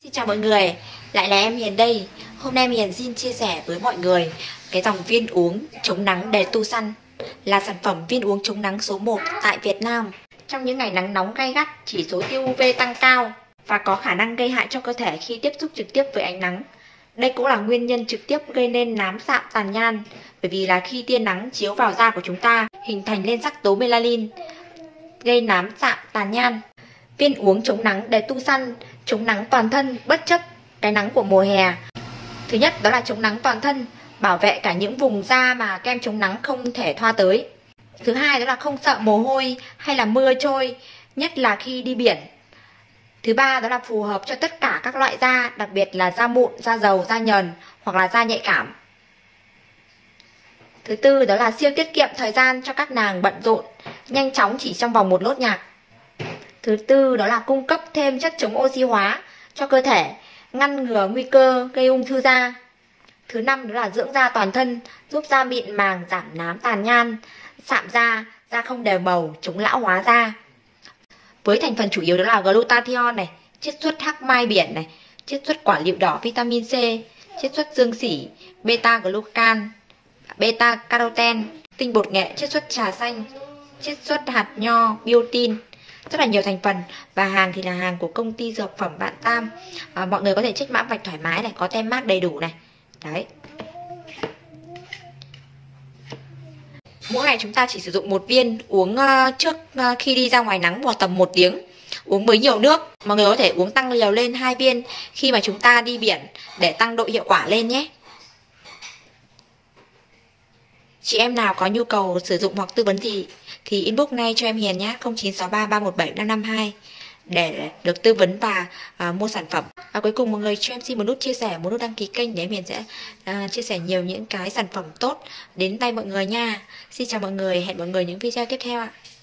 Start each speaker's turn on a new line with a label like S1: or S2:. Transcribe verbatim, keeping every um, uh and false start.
S1: Xin chào mọi người, lại là em Hiền đây. Hôm nay Hiền xin chia sẻ với mọi người cái dòng viên uống chống nắng Detusan là sản phẩm viên uống chống nắng số một tại Việt Nam. Trong những ngày nắng nóng gay gắt, chỉ số tia u vê tăng cao và có khả năng gây hại cho cơ thể khi tiếp xúc trực tiếp với ánh nắng. Đây cũng là nguyên nhân trực tiếp gây nên nám sạm tàn nhan, bởi vì là khi tia nắng chiếu vào da của chúng ta hình thành lên sắc tố melanin, gây nám sạm tàn nhan. Viên uống chống nắng Detusan chống nắng toàn thân bất chấp cái nắng của mùa hè. Thứ nhất đó là chống nắng toàn thân, bảo vệ cả những vùng da mà kem chống nắng không thể thoa tới. Thứ hai đó là không sợ mồ hôi hay là mưa trôi, nhất là khi đi biển. Thứ ba đó là phù hợp cho tất cả các loại da, đặc biệt là da mụn, da dầu, da nhờn hoặc là da nhạy cảm. Thứ tư đó là siêu tiết kiệm thời gian cho các nàng bận rộn, nhanh chóng chỉ trong vòng một nốt nhạc. Thứ tư đó là cung cấp thêm chất chống oxy hóa cho cơ thể, ngăn ngừa nguy cơ gây ung thư da. Thứ năm đó là dưỡng da toàn thân, giúp da mịn màng, giảm nám tàn nhan, sạm da, da không đều màu, chống lão hóa da. Với thành phần chủ yếu đó là glutathione này, chiết xuất hắc mai biển này, chiết xuất quả liệu đỏ vitamin C, chiết xuất dương sỉ, beta glucan, beta carotene, tinh bột nghệ, chiết xuất trà xanh, chiết xuất hạt nho, biotin. Rất là nhiều thành phần, và hàng thì là hàng của công ty dược phẩm Vạn Tam. à, Mọi người có thể check mã vạch thoải mái này, có tem mác đầy đủ này. Đấy. Mỗi ngày chúng ta chỉ sử dụng một viên, uống uh, trước uh, khi đi ra ngoài nắng vào tầm một tiếng. Uống với nhiều nước. Mọi người có thể uống tăng liều lên hai viên khi mà chúng ta đi biển để tăng độ hiệu quả lên nhé. Chị em nào có nhu cầu sử dụng hoặc tư vấn gì thì inbox ngay cho em Hiền nhé, không chín sáu ba ba một bảy năm năm hai để được tư vấn và uh, mua sản phẩm. Và cuối cùng mọi người cho em xin một nút chia sẻ, một nút đăng ký kênh để em Hiền sẽ uh, chia sẻ nhiều những cái sản phẩm tốt đến tay mọi người nha. Xin chào mọi người, hẹn mọi người những video tiếp theo ạ.